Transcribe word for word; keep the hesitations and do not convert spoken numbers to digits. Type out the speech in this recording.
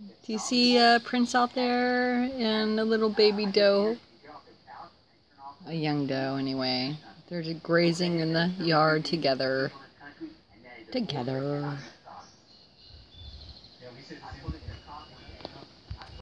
Do you see uh, Prince out there and a little baby doe? A young doe, anyway. They're just grazing in the yard together. Together.